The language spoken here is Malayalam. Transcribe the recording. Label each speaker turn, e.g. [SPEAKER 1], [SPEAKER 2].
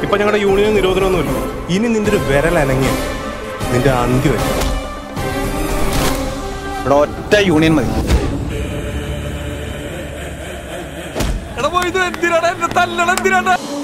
[SPEAKER 1] ഇപ്പൊ ഞങ്ങളുടെ യൂണിയൻ നിരോധനമൊന്നുമില്ല. ഇനി നിന്റെ ഒരു വിരലനങ്ങിയ നിന്റെ അന്ത്യം
[SPEAKER 2] ഇവിടെ ഒറ്റ യൂണിയൻ മതി.
[SPEAKER 3] എന്തിനാണ് എന്നെ തല്ലണം? എന്തിനാണ്